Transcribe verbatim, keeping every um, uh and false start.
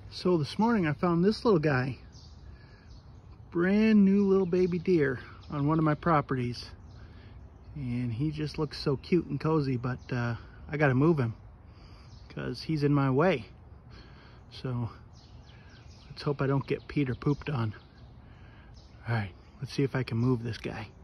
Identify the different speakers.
Speaker 1: So this morning I found this little guy, brand new little baby deer on one of my properties, and he just looks so cute and cozy, but uh, I gotta move him because he's in my way. So let's hope I don't get peed or pooped on. All right, let's see if I can move this guy.